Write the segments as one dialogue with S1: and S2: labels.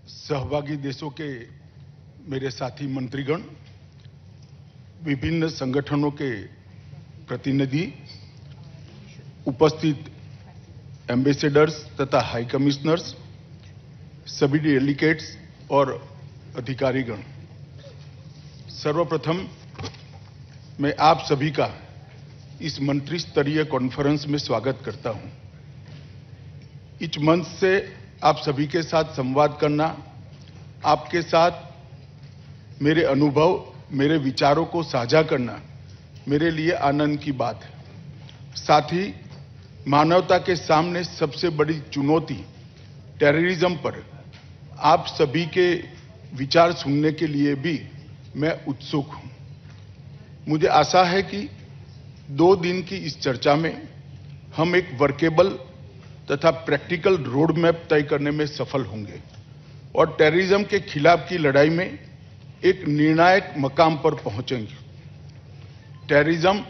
S1: सहभागी देशों के मेरे साथी मंत्रीगण, विभिन्न संगठनों के प्रतिनिधि, उपस्थित एम्बेसडर्स तथा हाई कमिश्नर्स, सभी डेलीगेट्स और अधिकारीगण, सर्वप्रथम मैं आप सभी का इस मंत्री स्तरीय कॉन्फ्रेंस में स्वागत करता हूं। इस मंच से आप सभी के साथ संवाद करना, आपके साथ मेरे अनुभव, मेरे विचारों को साझा करना मेरे लिए आनंद की बात है। साथ ही मानवता के सामने सबसे बड़ी चुनौती टेररिज्म पर आप सभी के विचार सुनने के लिए भी मैं उत्सुक हूं। मुझे आशा है कि 2 दिन की इस चर्चा में हम एक वर्केबल तथा प्रैक्टिकल रोड मैप तय करने में सफल होंगे और टेररिज्म के खिलाफ की लड़ाई में एक निर्णायक मकाम पर पहुंचेंगे। टेररिज्म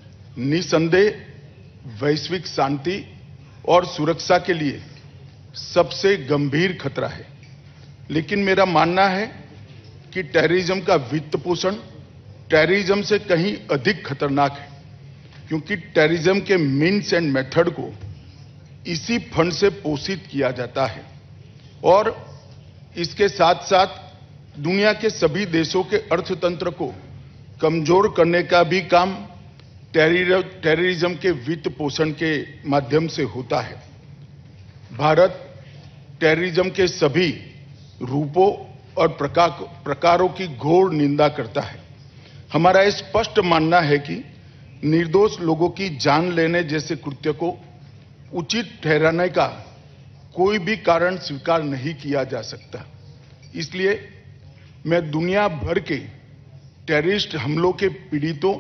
S1: निसंदेह वैश्विक शांति और सुरक्षा के लिए सबसे गंभीर खतरा है, लेकिन मेरा मानना है कि टेररिज्म का वित्त पोषण टेररिज्म से कहीं अधिक खतरनाक है, क्योंकि टेररिज्म के मीन्स एंड मेथड को इसी फंड से पोषित किया जाता है और इसके साथ साथ दुनिया के सभी देशों के अर्थतंत्र को कमजोर करने का भी काम टेररिज्म के वित्त पोषण के माध्यम से होता है। भारत टेररिज्म के सभी रूपों और प्रकारों की घोर निंदा करता है। हमारा यह स्पष्ट मानना है कि निर्दोष लोगों की जान लेने जैसे कृत्य को उचित ठहराने का कोई भी कारण स्वीकार नहीं किया जा सकता। इसलिए मैं दुनिया भर के टेररिस्ट हमलों के पीड़ितों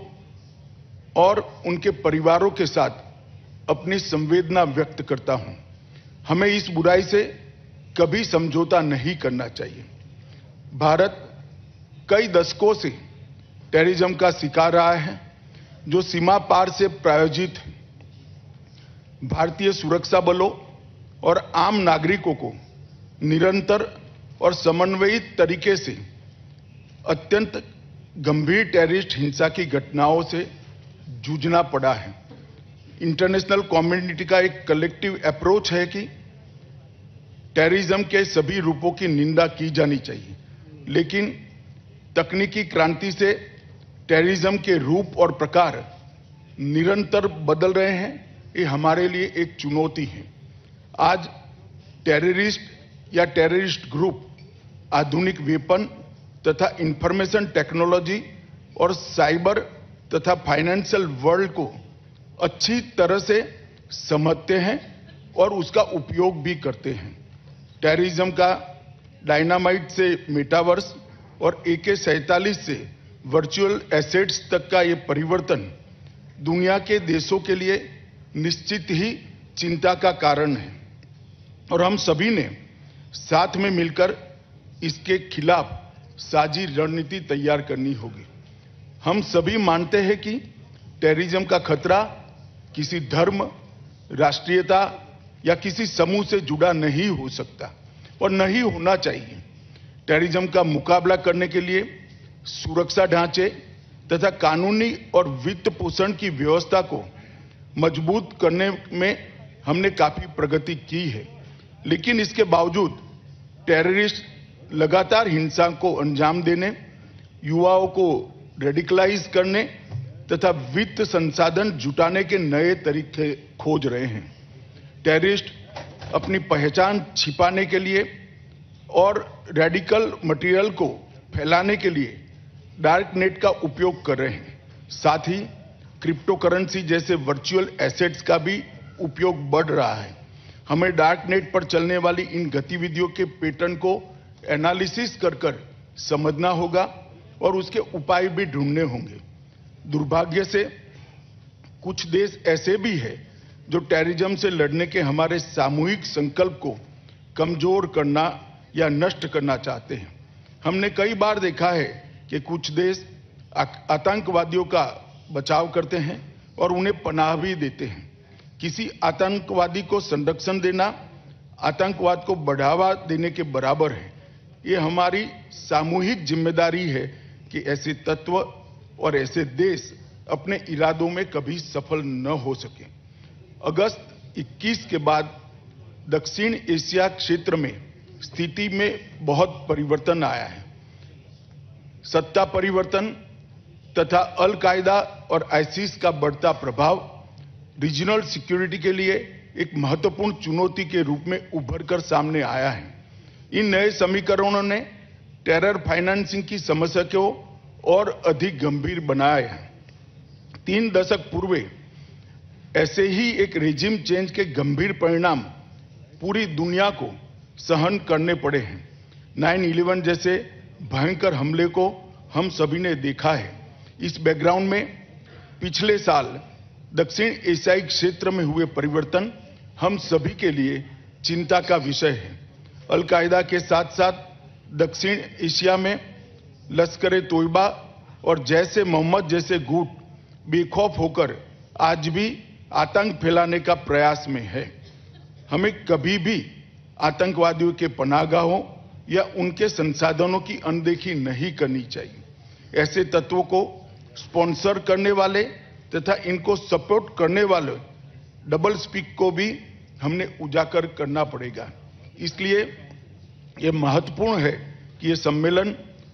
S1: और उनके परिवारों के साथ अपनी संवेदना व्यक्त करता हूं। हमें इस बुराई से कभी समझौता नहीं करना चाहिए। भारत कई दशकों से टेररिज्म का शिकार रहा है, जो सीमा पार से प्रायोजित है। भारतीय सुरक्षा बलों और आम नागरिकों को निरंतर और समन्वयित तरीके से अत्यंत गंभीर टेररिस्ट हिंसा की घटनाओं से जूझना पड़ा है। इंटरनेशनल कम्युनिटी का एक कलेक्टिव अप्रोच है कि टेररिज्म के सभी रूपों की निंदा की जानी चाहिए, लेकिन तकनीकी क्रांति से टेररिज्म के रूप और प्रकार निरंतर बदल रहे हैं। ये हमारे लिए एक चुनौती है। आज टेररिस्ट या टेररिस्ट ग्रुप आधुनिक वेपन तथा इंफॉर्मेशन टेक्नोलॉजी और साइबर तथा फाइनेंशियल वर्ल्ड को अच्छी तरह से समझते हैं और उसका उपयोग भी करते हैं। टेररिज्म का डायनामाइट से मेटावर्स और AK-47 से वर्चुअल एसेट्स तक का ये परिवर्तन दुनिया के देशों के लिए निश्चित ही चिंता का कारण है और हम सभी ने साथ में मिलकर इसके खिलाफ साझी रणनीति तैयार करनी होगी। हम सभी मानते हैं कि टेररिज्म का खतरा किसी धर्म, राष्ट्रीयता या किसी समूह से जुड़ा नहीं हो सकता और नहीं होना चाहिए। टेररिज्म का मुकाबला करने के लिए सुरक्षा ढांचे तथा कानूनी और वित्त पोषण की व्यवस्था को मजबूत करने में हमने काफी प्रगति की है, लेकिन इसके बावजूद टेररिस्ट लगातार हिंसा को अंजाम देने, युवाओं को रेडिकलाइज करने तथा वित्त संसाधन जुटाने के नए तरीके खोज रहे हैं। टेररिस्ट अपनी पहचान छिपाने के लिए और रेडिकल मटेरियल को फैलाने के लिए डार्क नेट का उपयोग कर रहे हैं। साथ ही क्रिप्टो करेंसी जैसे वर्चुअल एसेट्स का भी उपयोग बढ़ रहा है। हमें डार्क नेट पर चलने वाली इन गतिविधियों के पैटर्न को एनालिसिस कर समझना होगा और उसके उपाय भी ढूंढने होंगे। दुर्भाग्य से कुछ देश ऐसे भी हैं जो टेररिज्म से लड़ने के हमारे सामूहिक संकल्प को कमजोर करना या नष्ट करना चाहते हैं। हमने कई बार देखा है कि कुछ देश आतंकवादियों का बचाव करते हैं और उन्हें पनाह भी देते हैं। किसी आतंकवादी को संरक्षण देना आतंकवाद को बढ़ावा देने के बराबर है। ये हमारी सामूहिक जिम्मेदारी है कि ऐसे तत्व और ऐसे देश अपने इरादों में कभी सफल न हो सके। अगस्त 21 के बाद दक्षिण एशिया क्षेत्र में स्थिति में बहुत परिवर्तन आया है। सत्ता परिवर्तन तथा अल कायदा और आईसिस का बढ़ता प्रभाव रीजनल सिक्योरिटी के लिए एक महत्वपूर्ण चुनौती के रूप में उभर कर सामने आया है। इन नए समीकरणों ने टेरर फाइनेंसिंग की समस्या को और अधिक गंभीर बनाया है। 3 दशक पूर्व ऐसे ही एक रेजिम चेंज के गंभीर परिणाम पूरी दुनिया को सहन करने पड़े हैं। 9/11 जैसे भयंकर हमले को हम सभी ने देखा है। इस बैकग्राउंड में पिछले साल दक्षिण एशियाई क्षेत्र में हुए परिवर्तन हम सभी के लिए चिंता का विषय है। अल कायदा के साथ साथ दक्षिण एशिया में लश्कर तोयबा और जैसे मोहम्मद जैसे गुट बेखौफ होकर आज भी आतंक फैलाने का प्रयास में है। हमें कभी भी आतंकवादियों के पनाहगाहों या उनके संसाधनों की अनदेखी नहीं करनी चाहिए। ऐसे तत्वों को स्पॉन्सर करने वाले तथा इनको सपोर्ट करने वाले डबल स्पीक को भी हमने उजागर करना पड़ेगा। इसलिए यह महत्वपूर्ण है कि यह सम्मेलन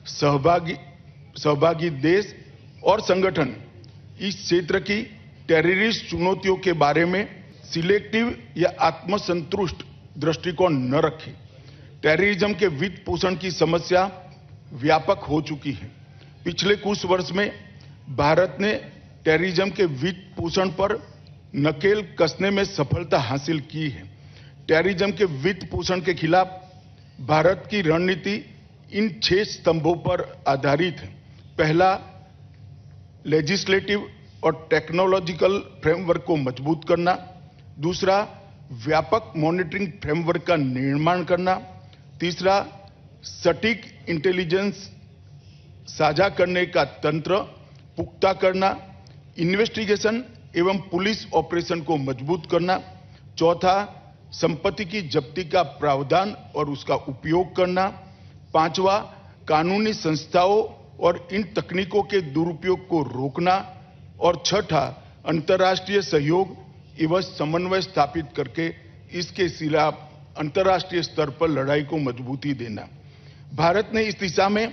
S1: सहभागी देश और संगठन इस क्षेत्र की टेररिस्ट चुनौतियों के बारे में सिलेक्टिव या आत्मसंतुष्ट दृष्टिकोण न रखे। टेररिज्म के वित्त पोषण की समस्या व्यापक हो चुकी है। पिछले कुछ वर्ष में भारत ने टेररिज्म के वित्त पोषण पर नकेल कसने में सफलता हासिल की है। टेररिज्म के वित्त पोषण के खिलाफ भारत की रणनीति इन 6 स्तंभों पर आधारित है। पहला, लेजिस्लेटिव और टेक्नोलॉजिकल फ्रेमवर्क को मजबूत करना। दूसरा, व्यापक मॉनिटरिंग फ्रेमवर्क का निर्माण करना। तीसरा, सटीक इंटेलिजेंस साझा करने का तंत्र पुख्ता करना। इन्वेस्टिगेशन एवं पुलिस ऑपरेशन को मजबूत करना। चौथा, संपत्ति की जब्ती का प्रावधान और उसका उपयोग करना। पांचवा, कानूनी संस्थाओं और इन तकनीकों के दुरुपयोग को रोकना। और छठा, अंतर्राष्ट्रीय सहयोग एवं समन्वय स्थापित करके इसके खिलाफ अंतर्राष्ट्रीय स्तर पर लड़ाई को मजबूती देना। भारत ने इस दिशा में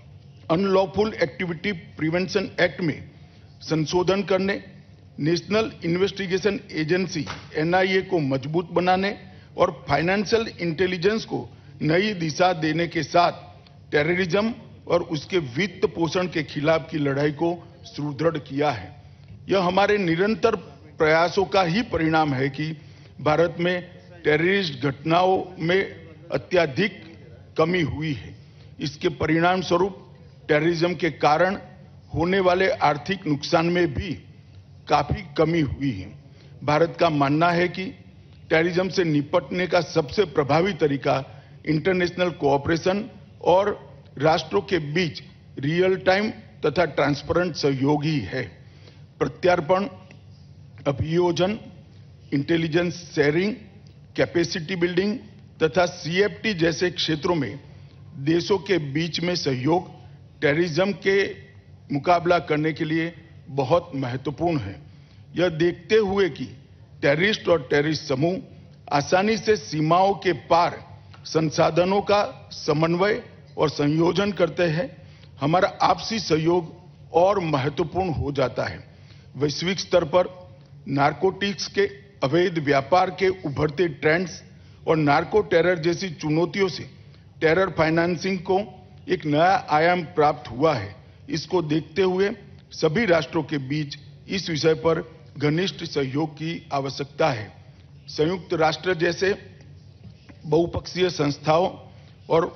S1: अनलॉफुल एक्टिविटी प्रिवेंशन एक्ट में संशोधन करने, नेशनल इन्वेस्टिगेशन एजेंसी NIA को मजबूत बनाने और फाइनेंशियल इंटेलिजेंस को नई दिशा देने के साथ टेररिज्म और उसके वित्त पोषण के खिलाफ की लड़ाई को सुदृढ़ किया है। यह हमारे निरंतर प्रयासों का ही परिणाम है कि भारत में टेररिस्ट घटनाओं में अत्यधिक कमी हुई है। इसके परिणाम स्वरूप टेररिज्म के कारण होने वाले आर्थिक नुकसान में भी काफी कमी हुई है। भारत का मानना है कि टेररिज्म से निपटने का सबसे प्रभावी तरीका इंटरनेशनल कोऑपरेशन और राष्ट्रों के बीच रियल टाइम तथा ट्रांसपेरेंट सहयोग ही है। प्रत्यार्पण, अभियोजन, इंटेलिजेंस शेयरिंग, कैपेसिटी बिल्डिंग तथा CFT जैसे क्षेत्रों में देशों के बीच में सहयोग टेररिज्म के मुकाबला करने के लिए बहुत महत्वपूर्ण है। यह देखते हुए कि टेररिस्ट और टेररिस्ट समूह आसानी से सीमाओं के पार संसाधनों का समन्वय और संयोजन करते हैं, हमारा आपसी सहयोग और महत्वपूर्ण हो जाता है। वैश्विक स्तर पर नारकोटिक्स के अवैध व्यापार के उभरते ट्रेंड्स और नार्को टेरर जैसी चुनौतियों से टेरर फाइनेंसिंग को एक नया आयाम प्राप्त हुआ है। इसको देखते हुए सभी राष्ट्रों के बीच इस विषय पर घनिष्ठ सहयोग की आवश्यकता है। संयुक्त राष्ट्र जैसे बहुपक्षीय संस्थाओं और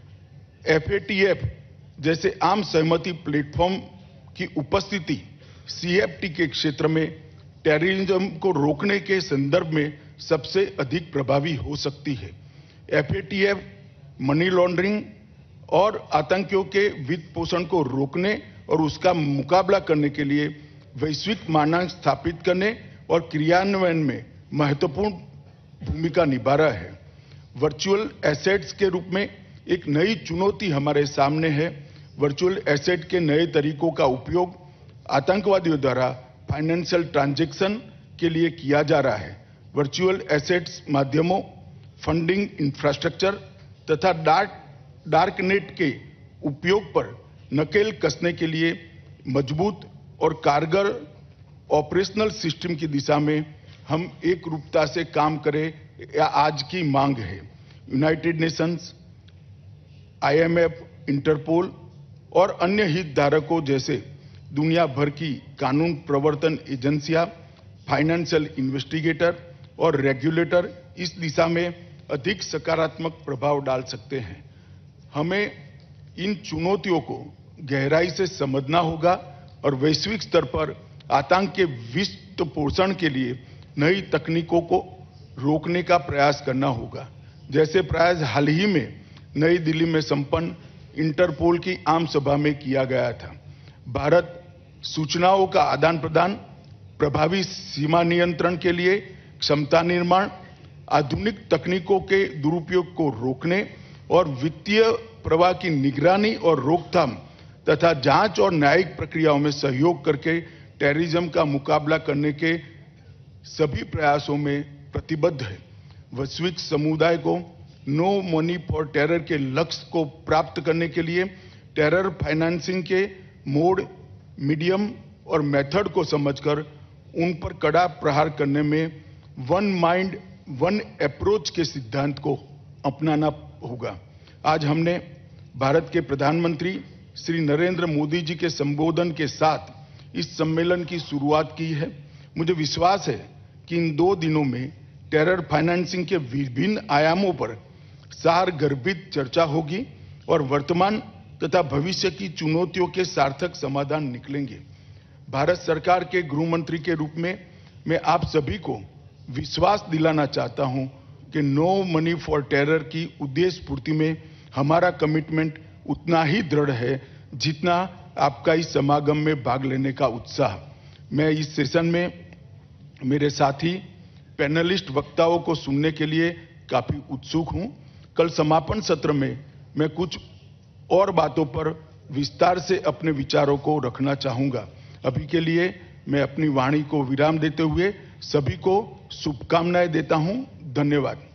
S1: FATF जैसे आम सहमति प्लेटफॉर्म की उपस्थिति CFT के क्षेत्र में टेररिज्म को रोकने के संदर्भ में सबसे अधिक प्रभावी हो सकती है। FATF मनी लॉन्ड्रिंग और आतंकियों के वित्त पोषण को रोकने और उसका मुकाबला करने के लिए वैश्विक मानक स्थापित करने और क्रियान्वयन में महत्वपूर्ण भूमिका निभा रहा है। वर्चुअल एसेट्स के रूप में एक नई चुनौती हमारे सामने है। वर्चुअल एसेट के नए तरीकों का उपयोग आतंकवादियों द्वारा फाइनेंशियल ट्रांजैक्शन के लिए किया जा रहा है। वर्चुअल एसेट्स माध्यमों, फंडिंग इंफ्रास्ट्रक्चर तथा डार्क नेट के उपयोग पर नकेल कसने के लिए मजबूत और कारगर ऑपरेशनल सिस्टम की दिशा में हम एक रूपता से काम करें, या आज की मांग है। यूनाइटेड नेशंस, IMF, इंटरपोल और अन्य हितधारकों जैसे दुनिया भर की कानून प्रवर्तन एजेंसियां, फाइनेंशियल इन्वेस्टिगेटर और रेगुलेटर इस दिशा में अधिक सकारात्मक प्रभाव डाल सकते हैं। हमें इन चुनौतियों को गहराई से समझना होगा और वैश्विक स्तर पर आतंक के वित्त पोषण के लिए नई तकनीकों को रोकने का प्रयास करना होगा। जैसे प्रयास हाल ही में नई दिल्ली में संपन्न इंटरपोल की आम सभा में किया गया था। भारत सूचनाओं का आदान प्रदान, प्रभावी सीमा नियंत्रण के लिए क्षमता निर्माण, आधुनिक तकनीकों के दुरुपयोग को रोकने और वित्तीय प्रवाह की निगरानी और रोकथाम तथा जांच और न्यायिक प्रक्रियाओं में सहयोग करके टेररिज्म का मुकाबला करने के सभी प्रयासों में प्रतिबद्ध है। वैश्विक समुदाय को नो मनी फॉर टेरर के लक्ष्य को प्राप्त करने के लिए टेरर फाइनेंसिंग के मोड, मीडियम और मेथड को समझकर उन पर कड़ा प्रहार करने में वन माइंड वन अप्रोच के सिद्धांत को अपनाना होगा। आज हमने भारत के प्रधानमंत्री श्री नरेंद्र मोदी जी के संबोधन के साथ इस सम्मेलन की शुरुआत की है। मुझे विश्वास है कि इन 2 दिनों में टेरर फाइनेंसिंग के विभिन्न आयामों पर सारगर्भित चर्चा होगी और वर्तमान तथा भविष्य की चुनौतियों के सार्थक समाधान निकलेंगे। भारत सरकार के गृह मंत्री के रूप में मैं आप सभी को विश्वास दिलाना चाहता हूं कि नो मनी फॉर टेरर की उद्देश्य पूर्ति में हमारा कमिटमेंट उतना ही दृढ़ है जितना आपका इस समागम में भाग लेने का उत्साह। मैं इस सेशन में मेरे साथी पैनलिस्ट वक्ताओं को सुनने के लिए काफी उत्सुक हूं। कल समापन सत्र में मैं कुछ और बातों पर विस्तार से अपने विचारों को रखना चाहूंगा। अभी के लिए मैं अपनी वाणी को विराम देते हुए सभी को शुभकामनाएं देता हूं। धन्यवाद।